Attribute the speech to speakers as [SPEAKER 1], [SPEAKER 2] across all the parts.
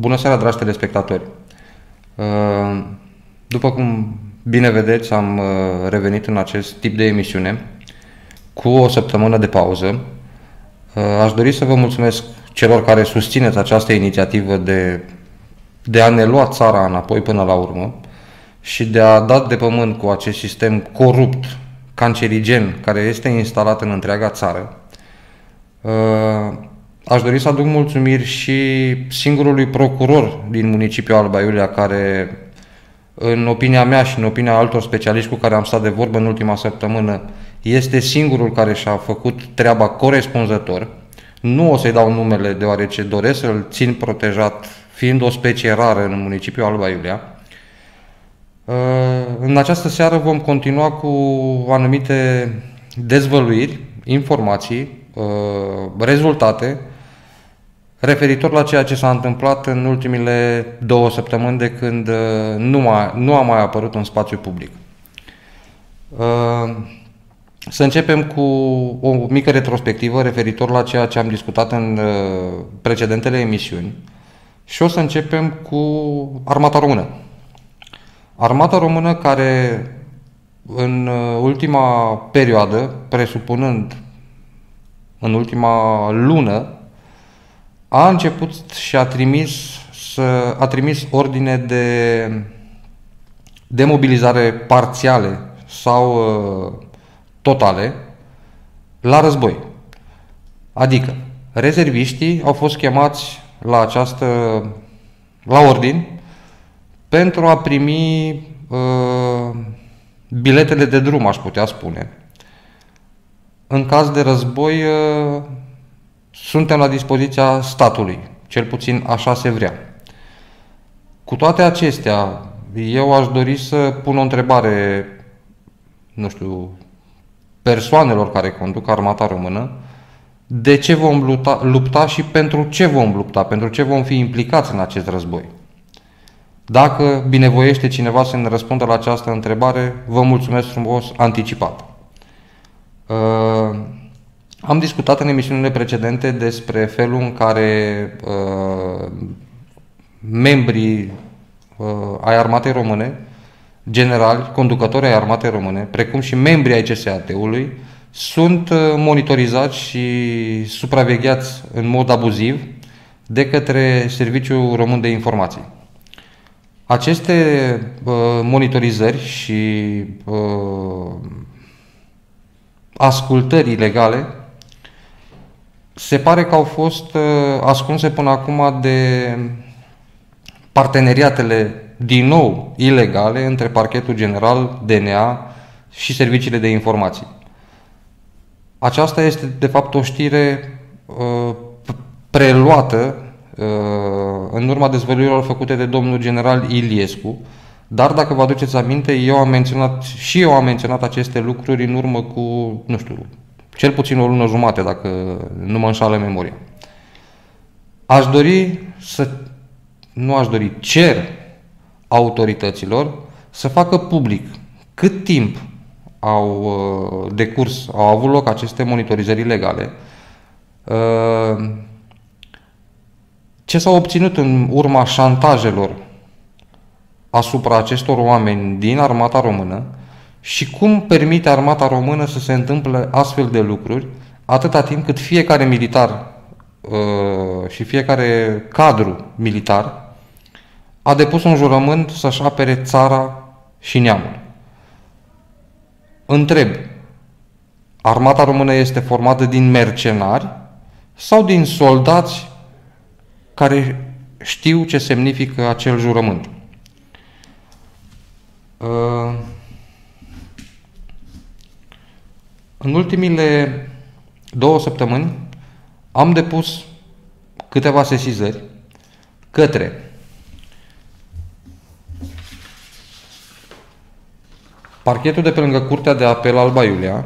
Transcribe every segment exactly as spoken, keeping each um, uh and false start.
[SPEAKER 1] Bună seara, dragi telespectatori! După cum bine vedeți, am revenit în acest tip de emisiune cu o săptămână de pauză. Aș dori să vă mulțumesc celor care susțineți această inițiativă de, de a ne lua țara înapoi până la urmă și de a da de pământ cu acest sistem corupt, cancerigen, care este instalat în întreaga țară. Aș dori să aduc mulțumiri și singurului procuror din municipiul Alba Iulia, care, în opinia mea și în opinia altor specialiști cu care am stat de vorbă în ultima săptămână, este singurul care și-a făcut treaba corespunzător. Nu o să-i dau numele, deoarece doresc să-l țin protejat, fiind o specie rară în municipiul Alba Iulia. În această seară vom continua cu anumite dezvăluiri, informații, rezultate referitor la ceea ce s-a întâmplat în ultimile două săptămâni de când nu, mai, nu a mai apărut în spațiu public. Să începem cu o mică retrospectivă referitor la ceea ce am discutat în precedentele emisiuni și o să începem cu Armata Română. Armata Română care în ultima perioadă, presupunând în ultima lună, a început și a trimis, să, a trimis ordine de demobilizare parțiale sau uh, totale la război. Adică, rezerviștii au fost chemați la această, la ordin pentru a primi uh, biletele de drum, aș putea spune. În caz de război, uh, suntem la dispoziția statului, cel puțin așa se vrea. Cu toate acestea, eu aș dori să pun o întrebare, nu știu, persoanelor care conduc Armata Română: de ce vom lupta, lupta și pentru ce vom lupta, pentru ce vom fi implicați în acest război? Dacă binevoiește cineva să ne răspundă la această întrebare, vă mulțumesc frumos anticipat. Uh, Am discutat în emisiunile precedente despre felul în care uh, membrii uh, ai Armatei Române, generali, conducători ai Armatei Române, precum și membrii ai C S A T-ului, sunt uh, monitorizați și supravegheați în mod abuziv de către Serviciul Român de Informații. Aceste uh, monitorizări și uh, ascultări ilegale se pare că au fost uh, ascunse până acum de parteneriatele din nou ilegale între Parchetul General, D N A și serviciile de informații. Aceasta este de fapt o știre uh, preluată uh, în urma dezvăluirilor făcute de domnul general Iliescu, dar dacă vă aduceți aminte, eu am menționat, și eu am menționat aceste lucruri în urmă cu, nu știu, cel puțin o lună jumate, dacă nu mă înșală memoria. Aș dori să, nu aș dori, cer autorităților să facă public cât timp au decurs, au avut loc aceste monitorizări ilegale, ce s-a obținut în urma șantajelor asupra acestor oameni din Armata Română și cum permite Armata Română să se întâmple astfel de lucruri atâta timp cât fiecare militar uh, și fiecare cadru militar a depus un jurământ să-și apere țara și neamul. Întreb, Armata Română este formată din mercenari sau din soldați care știu ce semnifică acel jurământ? Uh, În ultimile două săptămâni am depus câteva sesizări către Parchetul de pe lângă Curtea de Apel Alba Iulia,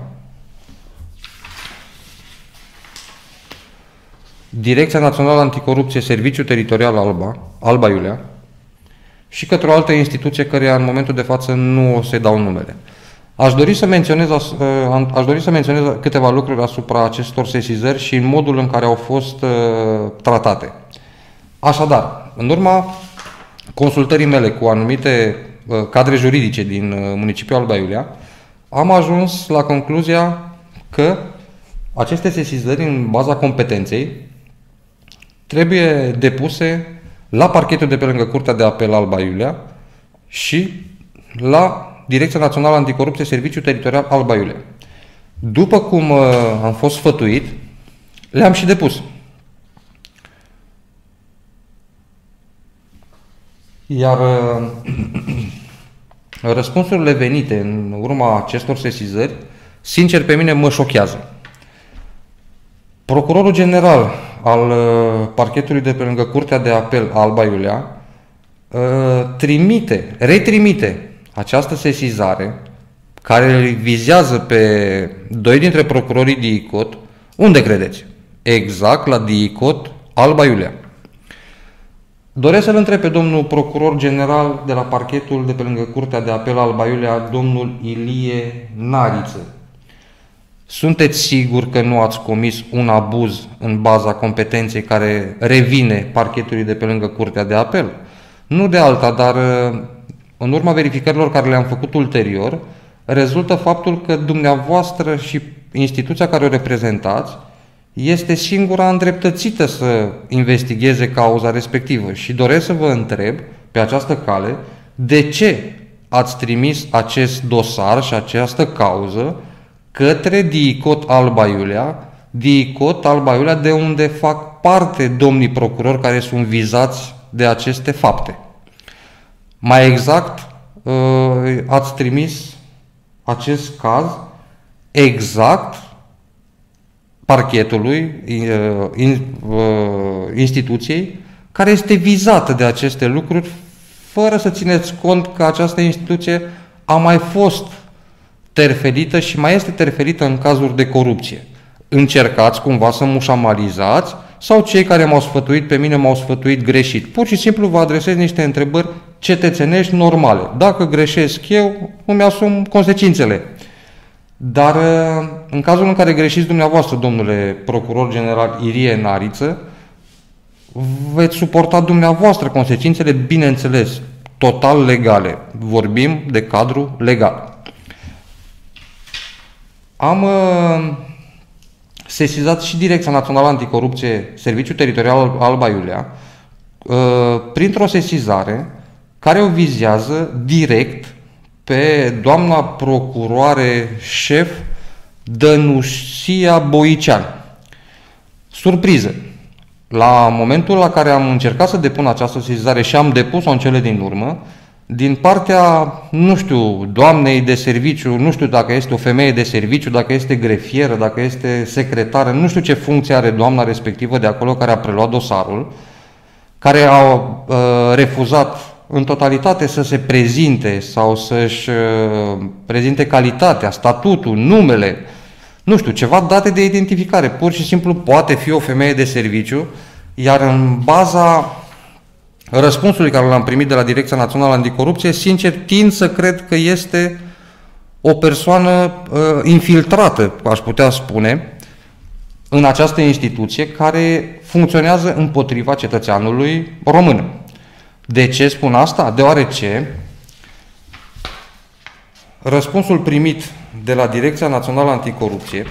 [SPEAKER 1] Direcția Națională Anticorupție, Serviciul Teritorial Alba, Alba Iulia și către o altă instituție căreia în momentul de față nu o să-i dau numele. Aș dori să menționez, aș dori să menționez câteva lucruri asupra acestor sesizări și în modul în care au fost uh, tratate. Așadar, în urma consultării mele cu anumite uh, cadre juridice din uh, municipiul Alba Iulia, am ajuns la concluzia că aceste sesizări în baza competenței trebuie depuse la parchetul de pe lângă Curtea de Apel Alba Iulia și la Direcția Națională Anticorupție, Serviciul Teritorial Alba Iulia. După cum uh, am fost sfătuit, le-am și depus. Iar uh, răspunsurile venite în urma acestor sesizări, sincer, pe mine mă șochează. Procurorul general al uh, parchetului de pe lângă Curtea de Apel Alba Iulia uh, trimite, retrimite această sesizare care îl vizează pe doi dintre procurorii DIICOT. Unde credeți? Exact la DIICOT Alba Iulia. Doresc să-l întreb pe domnul procuror general de la parchetul de pe lângă Curtea de Apel Alba Iulia, domnul Ilie Nariță. Sunteți sigur că nu ați comis un abuz în baza competenței care revine parchetului de pe lângă Curtea de Apel? Nu de alta, dar în urma verificărilor care le-am făcut ulterior, rezultă faptul că dumneavoastră și instituția care o reprezentați este singura îndreptățită să investigheze cauza respectivă. Și doresc să vă întreb pe această cale de ce ați trimis acest dosar și această cauză către DIICOT Alba Iulia, DIICOT Alba Iulia de unde fac parte domnii procurori care sunt vizați de aceste fapte. Mai exact, ați trimis acest caz exact parchetului, instituției care este vizată de aceste lucruri, fără să țineți cont că această instituție a mai fost terfelită și mai este terfelită în cazuri de corupție. Încercați cumva să mușamalizați sau cei care m-au sfătuit pe mine m-au sfătuit greșit. Pur și simplu vă adresez niște întrebări cetățenești normale. Dacă greșesc eu, îmi asum consecințele. Dar în cazul în care greșiți dumneavoastră, domnule procuror general Ilie Nariță, veți suporta dumneavoastră consecințele, bineînțeles, total legale. Vorbim de cadru legal. Am uh, sesizat și Direcția Națională Anticorupție, Serviciul Teritorial Alba Iulia, uh, printr-o sesizare care o vizează direct pe doamna procuroare șef Dănusia Boicean. Surpriză! La momentul la care am încercat să depun această sesizare și am depus-o în cele din urmă, din partea, nu știu, doamnei de serviciu, nu știu dacă este o femeie de serviciu, dacă este grefieră, dacă este secretară, nu știu ce funcție are doamna respectivă de acolo care a preluat dosarul, care a uh, refuzat în totalitate să se prezinte sau să-și uh, prezinte calitatea, statutul, numele, nu știu, ceva date de identificare. Pur și simplu poate fi o femeie de serviciu, iar în baza răspunsului care l-am primit de la Direcția Națională Anticorupție, sincer, tind să cred că este o persoană uh, infiltrată, aș putea spune, în această instituție care funcționează împotriva cetățeanului român. De ce spun asta? Deoarece răspunsul primit de la Direcția Națională Anticorupție,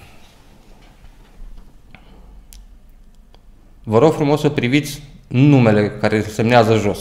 [SPEAKER 1] vă rog frumos să priviți numele care semnează jos.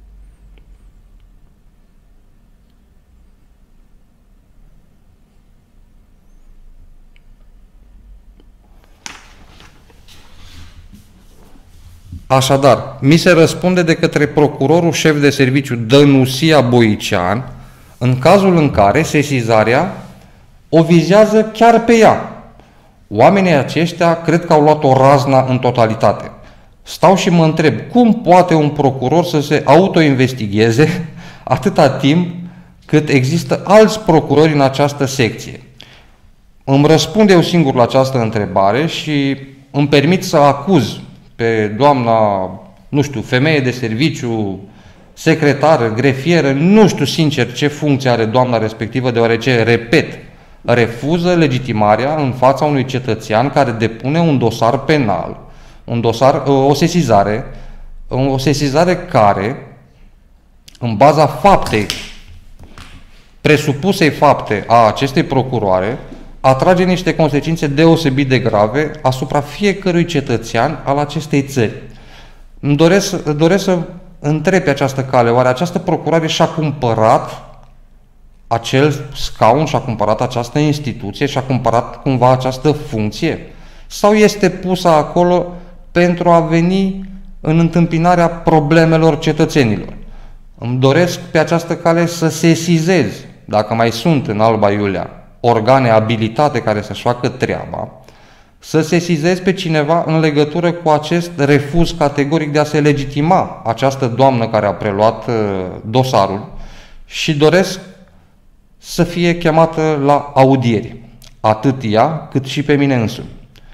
[SPEAKER 1] Așadar, mi se răspunde de către procurorul șef de serviciu Dănusia Boicean, în cazul în care sesizarea o vizează chiar pe ea. Oamenii aceștia cred că au luat o razna în totalitate. Stau și mă întreb, cum poate un procuror să se autoinvestigheze atâta timp cât există alți procurori în această secție? Îmi răspund eu singur la această întrebare și îmi permit să acuz pe doamna, nu știu, femeie de serviciu, secretară, grefieră, nu știu sincer ce funcție are doamna respectivă, deoarece, repet, refuză legitimarea în fața unui cetățean care depune un dosar penal, un dosar, o sesizare, O sesizare care, în baza faptei, presupusei fapte a acestei procuroare, atrage niște consecințe deosebit de grave asupra fiecărui cetățean al acestei țări. Îmi doresc, doresc să întreb pe această cale, oare această procurare și-a cumpărat acel scaun, și-a cumpărat această instituție, și-a cumpărat cumva această funcție? Sau este pusă acolo pentru a veni în întâmpinarea problemelor cetățenilor? Îmi doresc pe această cale să sesizez, dacă mai sunt în Alba Iulia organe abilitate care să-și facă treaba, să sesizez pe cineva în legătură cu acest refuz categoric de a se legitima această doamnă care a preluat dosarul, și doresc să fie chemată la audieri, atât ea cât și pe mine însumi.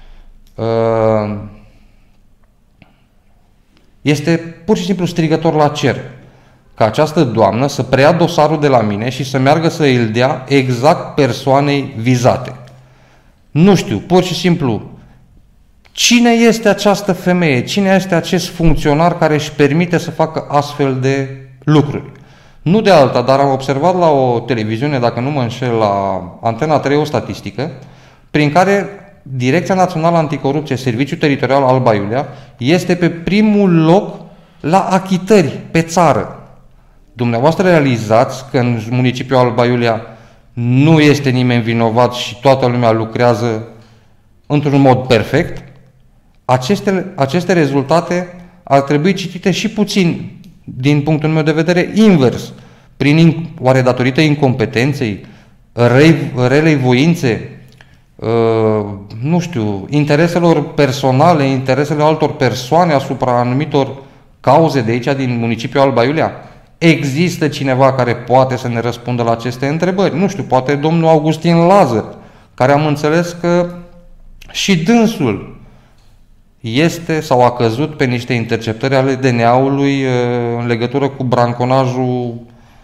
[SPEAKER 1] Este pur și simplu strigător la cer ca această doamnă să preia dosarul de la mine și să meargă să îl dea exact persoanei vizate. Nu știu, pur și simplu, cine este această femeie, cine este acest funcționar care își permite să facă astfel de lucruri. Nu de alta, dar am observat la o televiziune, dacă nu mă înșel, la Antena trei, o statistică, prin care Direcția Națională Anticorupție, Serviciul Teritorial Alba Iulia, este pe primul loc la achitări pe țară. Dumneavoastră realizați că în municipiul Alba Iulia nu este nimeni vinovat și toată lumea lucrează într-un mod perfect? Aceste, aceste rezultate ar trebui citite și puțin, din punctul meu de vedere, invers. Prin, oare datorită incompetenței, relei voințe, uh, nu știu, intereselor personale, interesele altor persoane asupra anumitor cauze de aici, din municipiul Alba Iulia? Există cineva care poate să ne răspundă la aceste întrebări? Nu știu, poate domnul Augustin Lazar, care am înțeles că și dânsul este sau a căzut pe niște interceptări ale D N A-ului în legătură cu branconajul,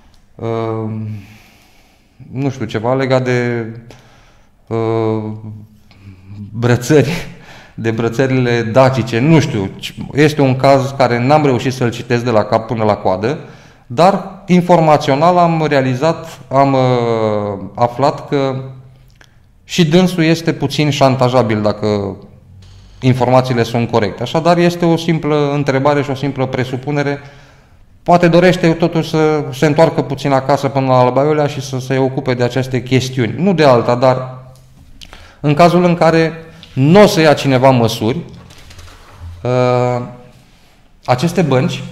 [SPEAKER 1] nu știu, ceva legat de brățări, de brățările dacice, nu știu. Este un caz care n-am reușit să-l citesc de la cap până la coadă, dar informațional am realizat, am uh, aflat că și dânsul este puțin șantajabil dacă informațiile sunt corecte. Așadar, este o simplă întrebare și o simplă presupunere. Poate dorește totuși să se întoarcă puțin acasă până la Alba Iulia și să se ocupe de aceste chestiuni. Nu de alta, dar în cazul în care nu o să ia cineva măsuri, uh, aceste bănci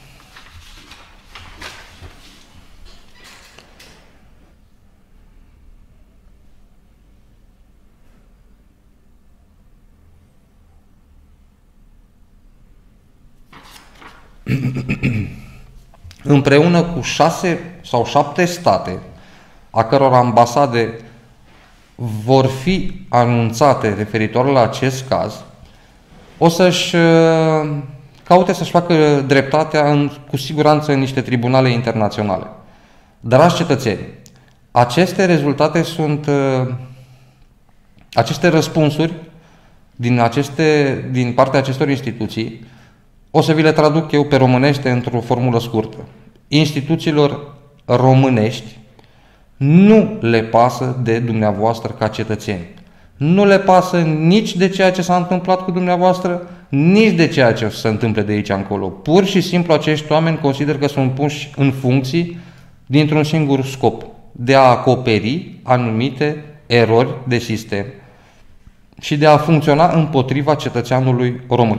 [SPEAKER 1] împreună cu șase sau șapte state, a căror ambasade vor fi anunțate referitor la acest caz, o să-și caute să-și facă dreptatea în, cu siguranță în niște tribunale internaționale. Dragi cetățeni, aceste rezultate sunt, aceste răspunsuri din, aceste, din partea acestor instituții, o să vi le traduc eu pe românește într-o formulă scurtă. Instituțiilor românești nu le pasă de dumneavoastră ca cetățeni. Nu le pasă nici de ceea ce s-a întâmplat cu dumneavoastră, nici de ceea ce se întâmplă de aici încolo. Pur și simplu acești oameni consider că sunt puși în funcții dintr-un singur scop, de a acoperi anumite erori de sistem și de a funcționa împotriva cetățeanului român.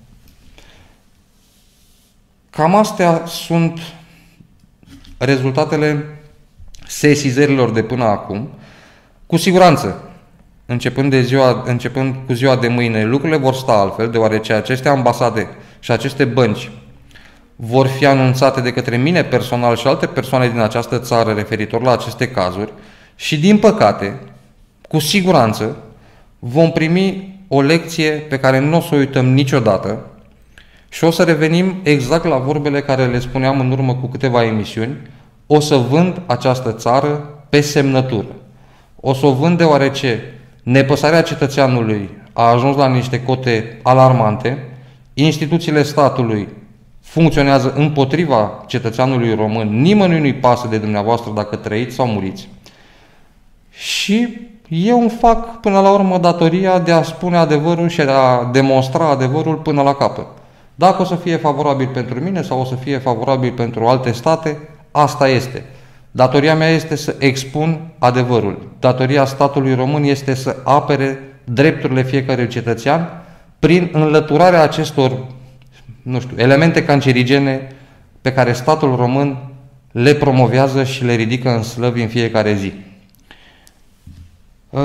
[SPEAKER 1] Cam astea sunt rezultatele sesizărilor de până acum. Cu siguranță, începând, de ziua, începând cu ziua de mâine, lucrurile vor sta altfel, deoarece aceste ambasade și aceste bănci vor fi anunțate de către mine personal și alte persoane din această țară referitor la aceste cazuri și, din păcate, cu siguranță, vom primi o lecție pe care nu o să o uităm niciodată și o să revenim exact la vorbele care le spuneam în urmă cu câteva emisiuni. O să vând această țară pe semnătură. O să o vând deoarece nepăsarea cetățeanului a ajuns la niște cote alarmante, instituțiile statului funcționează împotriva cetățeanului român, nimănui nu-i pasă de dumneavoastră dacă trăiți sau muriți. Și eu îmi fac până la urmă datoria de a spune adevărul și de a demonstra adevărul până la capăt. Dacă o să fie favorabil pentru mine sau o să fie favorabil pentru alte state, asta este. Datoria mea este să expun adevărul. Datoria statului român este să apere drepturile fiecărui cetățean prin înlăturarea acestor, nu știu, elemente cancerigene pe care statul român le promovează și le ridică în slăvi în fiecare zi. Uh,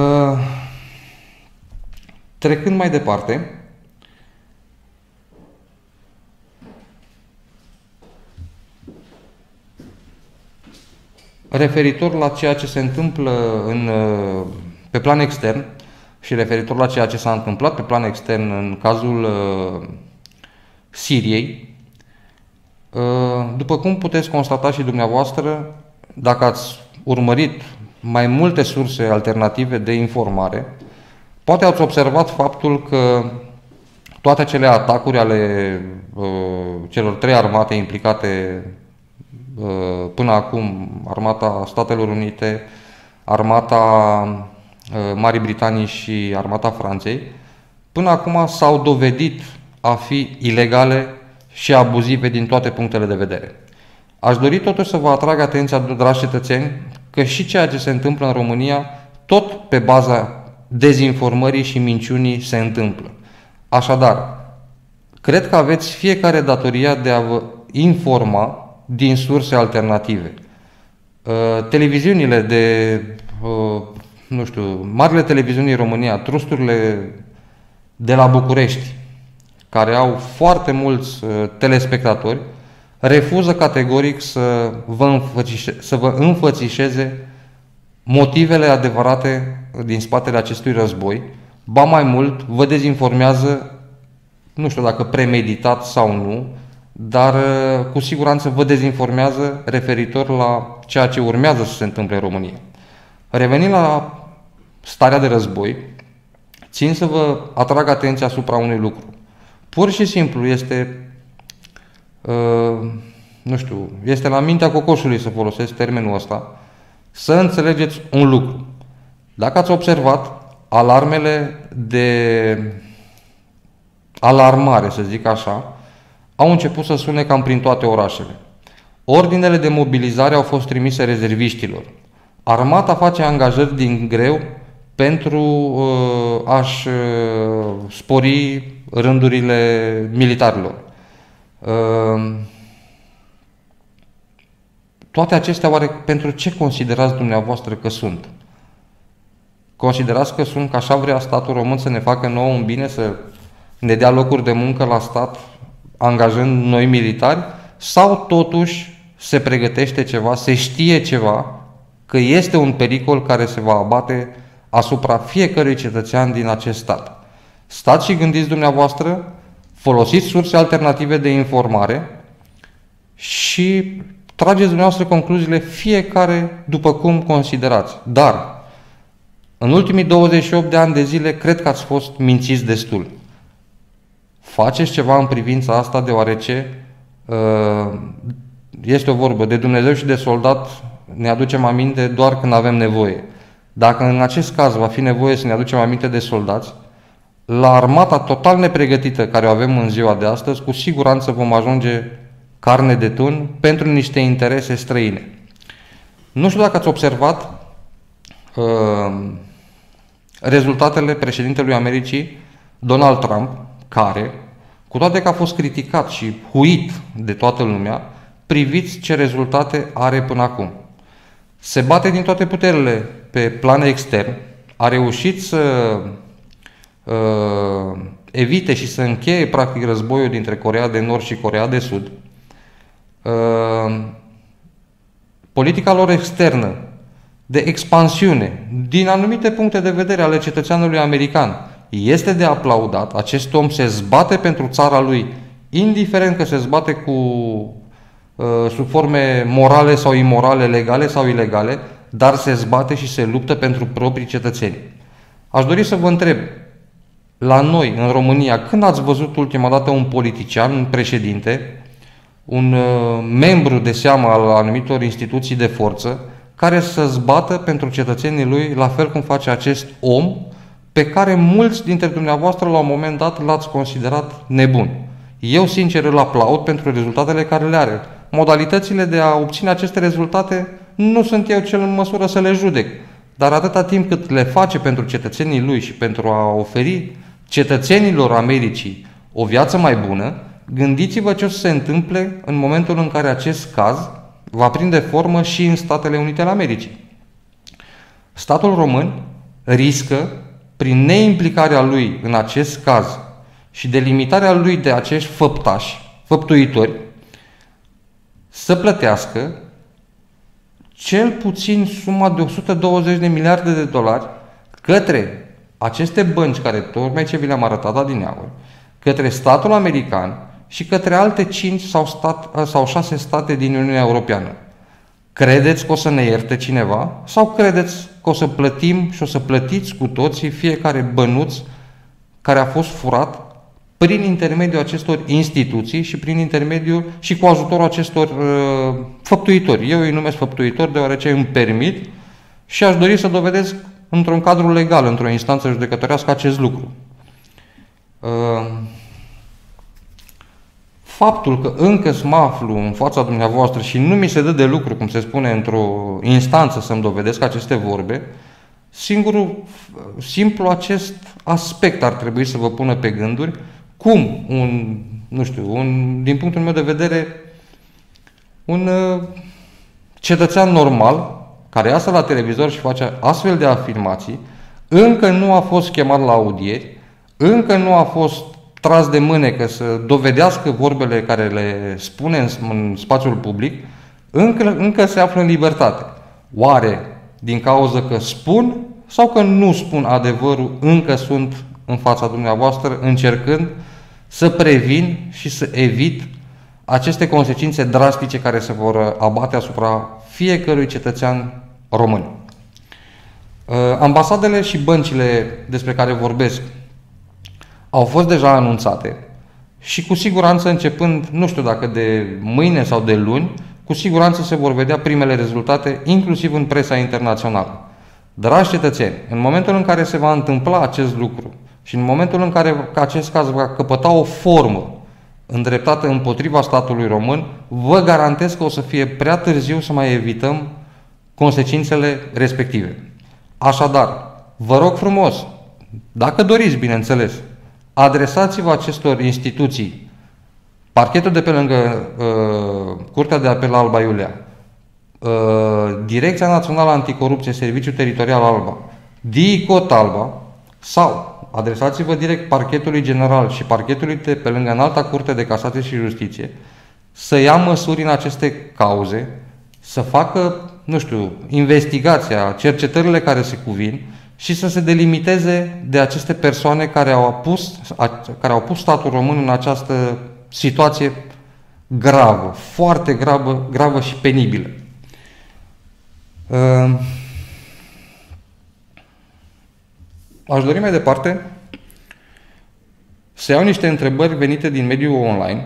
[SPEAKER 1] trecând mai departe, referitor la ceea ce se întâmplă în, pe plan extern și referitor la ceea ce s-a întâmplat pe plan extern în cazul uh, Siriei, uh, după cum puteți constata și dumneavoastră, dacă ați urmărit mai multe surse alternative de informare, poate ați observat faptul că toate acele atacuri ale uh, celor trei armate implicate până acum, Armata Statelor Unite, Armata Marii Britanii și Armata Franței, până acum s-au dovedit a fi ilegale și abuzive din toate punctele de vedere. Aș dori totuși să vă atrag atenția, dragi cetățeni, că și ceea ce se întâmplă în România, tot pe baza dezinformării și minciunii se întâmplă. Așadar, cred că aveți fiecare datoria de a vă informa din surse alternative. Televiziunile de, nu știu, marile televiziuni în România, trusturile de la București, care au foarte mulți telespectatori, refuză categoric să vă, înfățișe, să vă înfățișeze motivele adevărate din spatele acestui război. Ba mai mult, vă dezinformează, nu știu dacă premeditat sau nu, dar cu siguranță vă dezinformează referitor la ceea ce urmează să se întâmple în România. Revenind la starea de război, țin să vă atrag atenția asupra unui lucru. Pur și simplu este, uh, nu știu, este la mintea cocoșului, să folosesc termenul ăsta, să înțelegeți un lucru. Dacă ați observat, alarmele de alarmare, să zic așa, au început să sune cam prin toate orașele. Ordinele de mobilizare au fost trimise rezerviștilor. Armata face angajări din greu pentru uh, a-și uh, spori rândurile militarilor. Uh, toate acestea, oare pentru ce considerați dumneavoastră că sunt? Considerați că sunt că așa vrea statul român să ne facă nouă un bine, să ne dea locuri de muncă la stat, angajând noi militari, sau totuși se pregătește ceva, se știe ceva, că este un pericol care se va abate asupra fiecărui cetățean din acest stat? Stați și gândiți dumneavoastră, folosiți surse alternative de informare și trageți dumneavoastră concluziile fiecare după cum considerați. Dar, în ultimii douăzeci și opt de ani de zile, cred că ați fost mințiți destul. Faceți ceva în privința asta, deoarece uh, este o vorbă, de Dumnezeu și de soldat ne aducem aminte doar când avem nevoie. Dacă în acest caz va fi nevoie să ne aducem aminte de soldați, la armata total nepregătită care o avem în ziua de astăzi, cu siguranță vom ajunge carne de tun pentru niște interese străine. Nu știu dacă ați observat uh, rezultatele președintelui Americii, Donald Trump, care, cu toate că a fost criticat și huit de toată lumea, priviți ce rezultate are până acum. Se bate din toate puterile pe plan extern, a reușit să uh, evite și să încheie practic războiul dintre Coreea de Nord și Coreea de Sud. Uh, politica lor externă de expansiune, din anumite puncte de vedere ale cetățeanului american, este de aplaudat. Acest om se zbate pentru țara lui, indiferent că se zbate cu uh, sub forme morale sau imorale, legale sau ilegale, dar se zbate și se luptă pentru proprii cetățeni. Aș dori să vă întreb, la noi, în România, când ați văzut ultima dată un politician, un președinte, un membru de seamă al anumitor instituții de forță care să zbată pentru cetățenii lui, la fel cum face acest om pe care mulți dintre dumneavoastră la un moment dat l-ați considerat nebun. Eu, sincer, îl aplaud pentru rezultatele care le are. Modalitățile de a obține aceste rezultate nu sunt eu cel în măsură să le judec, dar atâta timp cât le face pentru cetățenii lui și pentru a oferi cetățenilor Americii o viață mai bună, gândiți-vă ce o să se întâmple în momentul în care acest caz va prinde formă și în Statele Unite ale Americii. Statul român riscă, prin neimplicarea lui în acest caz și delimitarea lui de acești făptași, făptuitori, să plătească cel puțin suma de o sută douăzeci de miliarde de dolari către aceste bănci care tocmai ce vi le-am arătat adineauri, către statul american și către alte cinci sau, stat, sau șase state din Uniunea Europeană. Credeți că o să ne ierte cineva? Sau credeți că o să plătim și o să plătiți cu toții fiecare bănuț care a fost furat prin intermediul acestor instituții și prin intermediul și cu ajutorul acestor uh, făptuitori? Eu îi numesc făptuitori deoarece îmi permit și aș dori să dovedesc într-un cadru legal, într-o instanță judecătorească, acest lucru. Uh, Faptul că încă mă aflu în fața dumneavoastră și nu mi se dă de lucru, cum se spune, într-o instanță să-mi dovedesc aceste vorbe, singurul, simplu acest aspect ar trebui să vă pună pe gânduri, cum un, nu știu, un, din punctul meu de vedere, un uh, cetățean normal, care iasă la televizor și face astfel de afirmații, încă nu a fost chemat la audieri, încă nu a fost tras de mânecă să dovedească vorbele care le spune în, în spațiul public, încă, încă se află în libertate. Oare din cauza că spun sau că nu spun adevărul, încă sunt în fața dumneavoastră încercând să previn și să evit aceste consecințe drastice care se vor abate asupra fiecărui cetățean român. Ambasadele și băncile despre care vorbesc au fost deja anunțate și cu siguranță începând, nu știu dacă de mâine sau de luni, cu siguranță se vor vedea primele rezultate, inclusiv în presa internațională. Dragi cetățeni, în momentul în care se va întâmpla acest lucru și în momentul în care acest caz va căpăta o formă îndreptată împotriva statului român, vă garantez că o să fie prea târziu să mai evităm consecințele respective. Așadar, vă rog frumos, dacă doriți, bineînțeles, adresați-vă acestor instituții, parchetul de pe lângă uh, Curtea de Apel Alba Iulia, uh, Direcția Națională Anticorupție, Serviciul Teritorial Alba, D I C O T Alba, sau adresați-vă direct Parchetului General și Parchetului de pe lângă Înalta Curte de Casație și Justiție, să ia măsuri în aceste cauze, să facă, nu știu, investigația, cercetările care se cuvin, și să se delimiteze de aceste persoane care au pus, care au pus statul român în această situație gravă, foarte gravă, gravă și penibilă. Aș dori mai departe să iau niște întrebări venite din mediul online,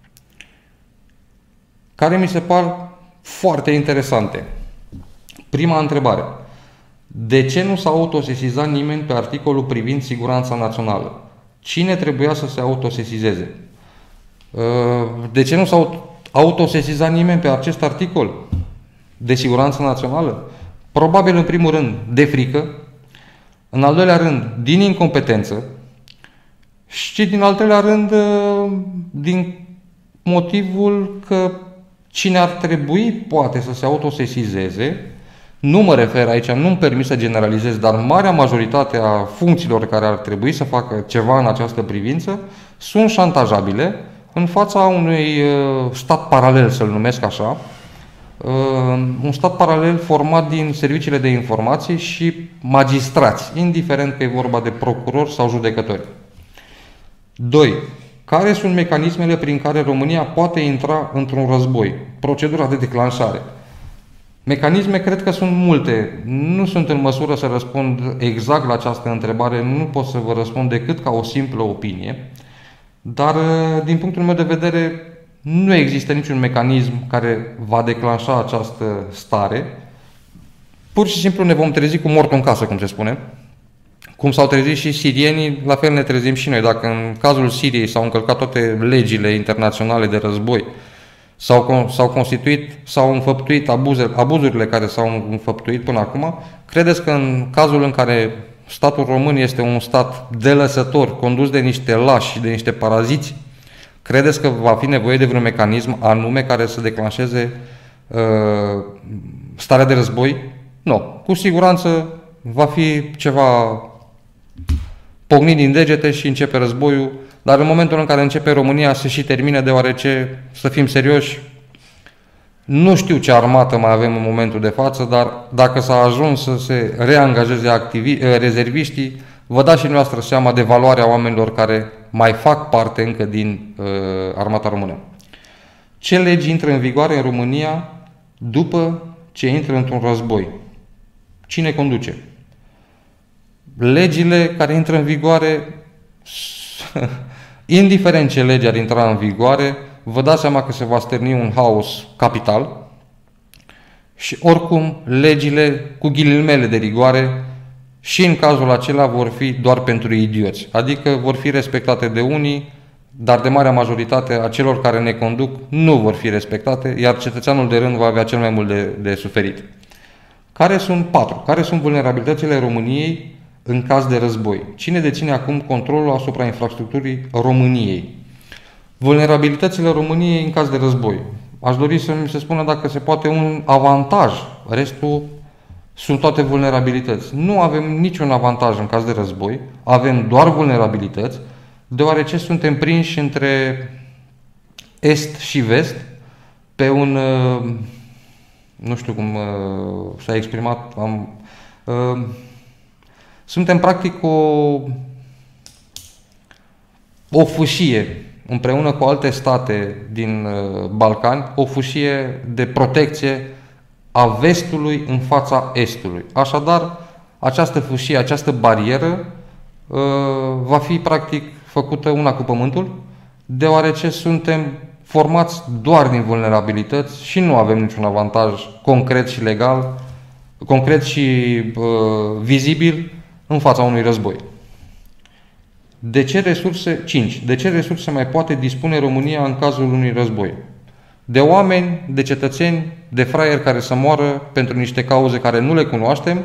[SPEAKER 1] care mi se par foarte interesante. Prima întrebare. De ce nu s-a autosesizat nimeni pe articolul privind siguranța națională? Cine trebuia să se autosesizeze? De ce nu s-a autosesizat nimeni pe acest articol de siguranță națională? Probabil, în primul rând, de frică, în al doilea rând, din incompetență și, din al treilea rând, din motivul că cine ar trebui, poate, să se autosesizeze, nu mă refer aici, nu-mi permit să generalizez, dar marea majoritate a funcțiilor care ar trebui să facă ceva în această privință sunt șantajabile în fața unui stat paralel, să-l numesc așa, un stat paralel format din serviciile de informații și magistrați, indiferent că e vorba de procurori sau judecători. doi. Care sunt mecanismele prin care România poate intra într-un război? Procedura de declanșare. Mecanisme cred că sunt multe. Nu sunt în măsură să răspund exact la această întrebare, nu pot să vă răspund decât ca o simplă opinie, dar din punctul meu de vedere Nu există niciun mecanism care va declanșa această stare. Pur și simplu ne vom trezi cu mortul în casă, cum se spune. Cum s-au trezit și sirienii, la fel ne trezim și noi. Dacă în cazul Siriei s-au încălcat toate legile internaționale de război, s-au, s-au constituit, s-au înfăptuit abuze, abuzurile care s-au înfăptuit până acum, credeți că în cazul în care statul român este un stat delăsător, condus de niște lași și de niște paraziți, credeți că va fi nevoie de vreun mecanism anume care să declanșeze uh, starea de război? Nu. Cu siguranță va fi ceva pocnit din degete și începe războiul, dar în momentul în care începe România se și termine, deoarece, să fim serioși, nu știu ce armată mai avem în momentul de față, dar dacă s-a ajuns să se reangajeze activi, rezerviștii, vă dați și dumneavoastră seama de valoarea oamenilor care mai fac parte încă din uh, armata română. Ce legi intră în vigoare în România după ce intră într-un război? Cine conduce? Legile care intră în vigoare, indiferent ce lege ar intra în vigoare, vă dați seama că se va stârni un haos capital și oricum legile cu ghilimele de rigoare și în cazul acela vor fi doar pentru idioți. Adică vor fi respectate de unii, dar de marea majoritate a celor care ne conduc nu vor fi respectate, iar cetățeanul de rând va avea cel mai mult de, de suferit. Care sunt patru? Care sunt vulnerabilitățile României în caz de război? Cine deține acum controlul asupra infrastructurii României? Vulnerabilitățile României în caz de război. Aș dori să mi se spună dacă se poate un avantaj. Restul sunt toate vulnerabilități. Nu avem niciun avantaj în caz de război, avem doar vulnerabilități, deoarece suntem prinși între est și vest pe un, nu știu cum s-a exprimat, am, suntem practic o, o fâșie împreună cu alte state din Balcani, o fâșie de protecție a vestului în fața estului. Așadar, această fâșie, această barieră va fi practic făcută una cu pământul, deoarece suntem formați doar din vulnerabilități și nu avem niciun avantaj concret și legal, concret și uh, vizibil în fața unui război. De ce resurse? cinci. De ce resurse mai poate dispune România în cazul unui război? De oameni, de cetățeni, de fraieri care să moară pentru niște cauze care nu le cunoaștem,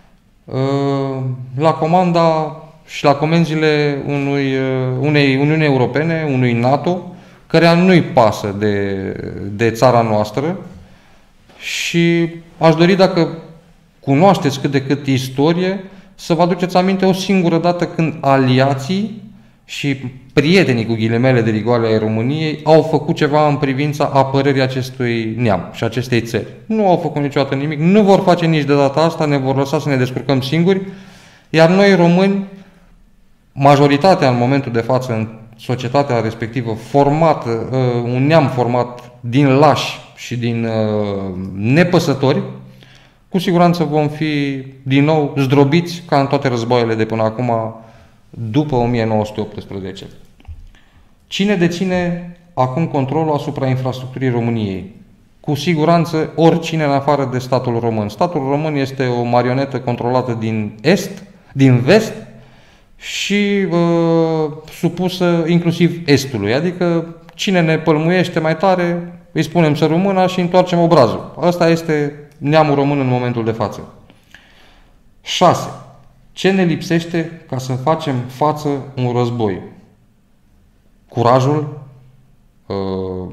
[SPEAKER 1] la comanda și la comenzile unui, unei Uniuni Europene, unui NATO, căreia nu-i pasă de, de țara noastră și aș dori, dacă cunoașteți cât de cât istorie, să vă aduceți aminte o singură dată când aliații și prietenii cu ghilimele de rigoare ai României au făcut ceva în privința apărării acestui neam și acestei țări. Nu au făcut niciodată nimic, nu vor face nici de data asta, ne vor lăsa să ne descurcăm singuri, iar noi români, majoritatea în momentul de față în societatea respectivă, format, un neam format din lași și din nepăsători, cu siguranță vom fi din nou zdrobiți ca în toate războaiele de până acum, după o mie nouă sute optsprezece. Cine deține acum controlul asupra infrastructurii României? Cu siguranță oricine în afară de statul român. Statul român este o marionetă controlată din est, din vest și uh, supusă inclusiv estului. Adică cine ne pălmuiește mai tare, îi spunem să rămână și întoarcem obrazul. Asta este neamul român în momentul de față. șase. Ce ne lipsește ca să facem față un război? Curajul, uh,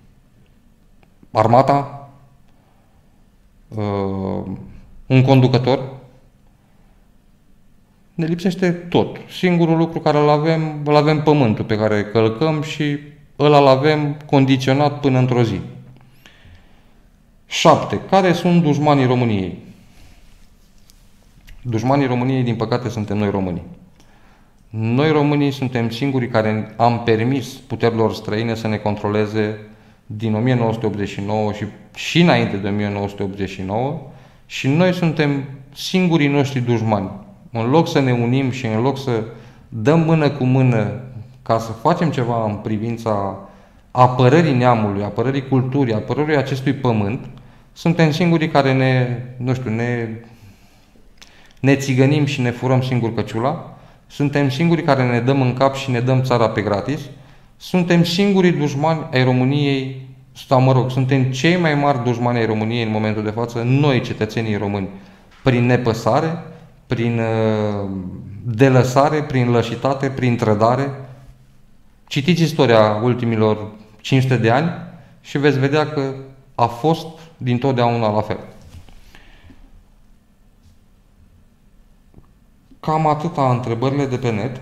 [SPEAKER 1] armata, uh, un conducător. Ne lipsește tot. Singurul lucru care îl avem, îl avem pământul pe care călcăm și îl avem condiționat până într-o zi. șapte. Care sunt dușmanii României? Dușmanii României, din păcate, suntem noi românii. Noi românii suntem singurii care am permis puterilor străine să ne controleze din o mie nouă sute optzeci și nouă și, și înainte de o mie nouă sute optzeci și nouă și noi suntem singurii noștri dușmani. În loc să ne unim și în loc să dăm mână cu mână ca să facem ceva în privința apărării neamului, apărării culturii, apărării acestui pământ, suntem singurii care ne, nu știu, ne, ne țigănim și ne furăm singur căciula, suntem singurii care ne dăm în cap și ne dăm țara pe gratis, suntem singurii dușmani ai României, sau mă rog, suntem cei mai mari dușmani ai României în momentul de față, noi, cetățenii români, prin nepăsare, prin uh, delăsare, prin lășitate, prin trădare. Citiți istoria ultimilor cinci sute de ani și veți vedea că a fost dintotdeauna la fel. Cam atâta întrebările de pe net.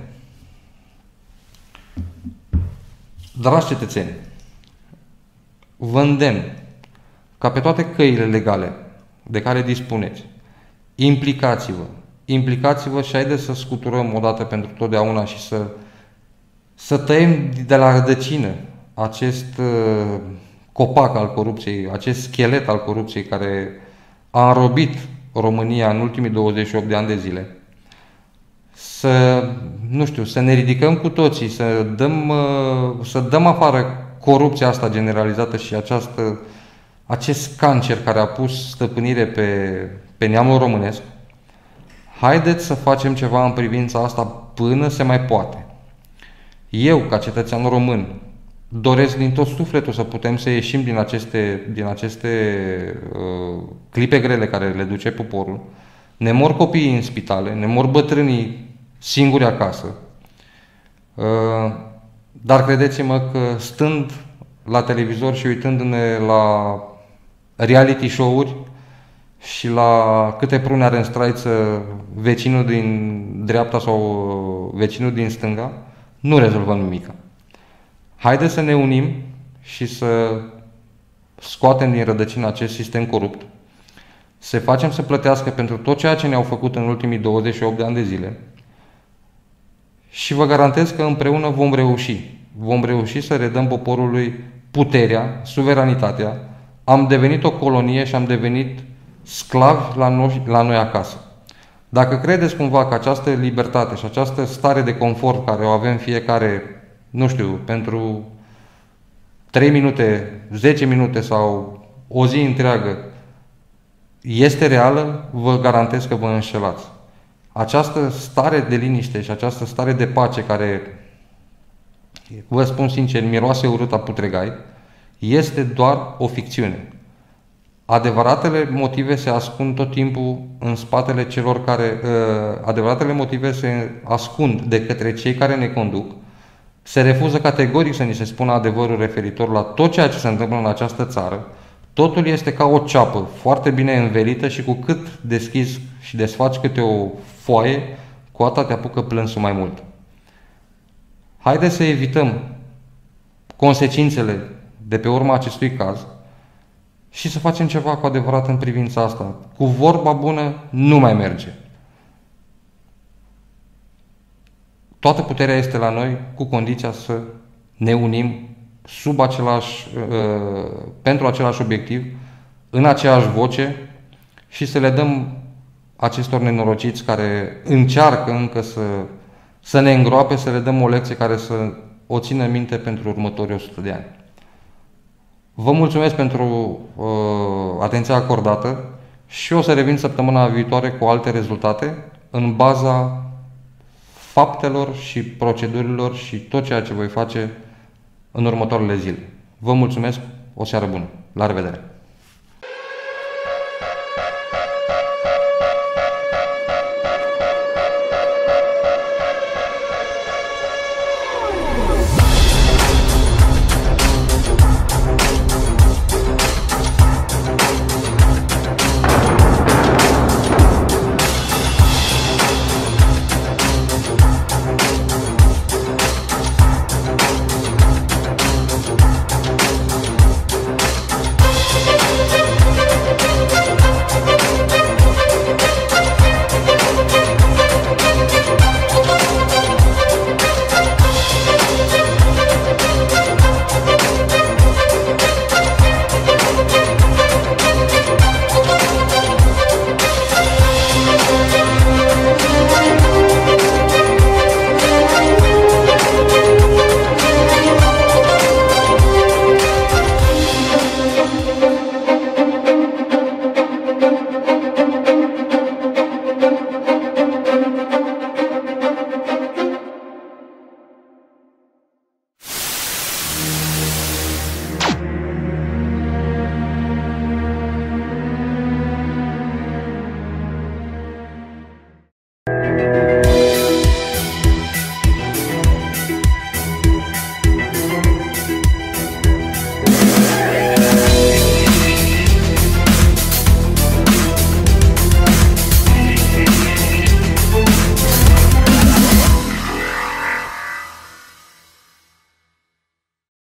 [SPEAKER 1] Dragi cetățeni, vă îndemn ca pe toate căile legale de care dispuneți, implicați-vă, implicați-vă și haideți să scuturăm odată pentru totdeauna și să, să tăiem de la rădăcină acest uh, copac al corupției, acest schelet al corupției care a înrobit România în ultimii douăzeci și opt de ani de zile. Să, nu știu, să ne ridicăm cu toții, să dăm, uh, să dăm afară corupția asta generalizată și această, acest cancer care a pus stăpânire pe, pe neamul românesc. Haideți să facem ceva în privința asta până se mai poate. Eu, ca cetățean român, doresc din tot sufletul să putem să ieșim din aceste, din aceste uh, clipe grele care le duce poporul. Ne mor copiii în spitale, ne mor bătrânii singuri acasă. Uh, dar credeți-mă că stând la televizor și uitându-ne la reality show-uri și la câte prune are în straiță vecinul din dreapta sau vecinul din stânga, nu rezolvăm nimic. Haideți să ne unim și să scoatem din rădăcină acest sistem corupt, să facem să plătească pentru tot ceea ce ne-au făcut în ultimii douăzeci și opt de ani de zile și vă garantez că împreună vom reuși. Vom reuși să redăm poporului puterea, suveranitatea. Am devenit o colonie și am devenit sclavi la noi, la noi acasă. Dacă credeți cumva că această libertate și această stare de confort care o avem fiecare, nu știu, pentru trei minute, zece minute sau o zi întreagă, este reală, vă garantez că vă înșelați. Această stare de liniște și această stare de pace care, vă spun sincer, miroase urât a putregai, este doar o ficțiune. Adevăratele motive se ascund tot timpul în spatele celor care... Uh, adevăratele motive se ascund de către cei care ne conduc. Se refuză categoric să ni se spună adevărul referitor la tot ceea ce se întâmplă în această țară. Totul este ca o ceapă foarte bine învelită și cu cât deschizi și desfaci câte o foaie, cu atât te apucă plânsul mai mult. Haideți să evităm consecințele de pe urma acestui caz și să facem ceva cu adevărat în privința asta. Cu vorba bună nu mai merge. Toată puterea este la noi, cu condiția să ne unim sub același, uh, pentru același obiectiv, în aceeași voce și să le dăm acestor nenorociți care încearcă încă să, să ne îngroape, să le dăm o lecție care să o țină minte pentru următorii o sută de ani. Vă mulțumesc pentru uh, atenția acordată și o să revin săptămâna viitoare cu alte rezultate în baza faptelor și procedurilor și tot ceea ce voi face în următoarele zile. Vă mulțumesc, o seară bună, la revedere!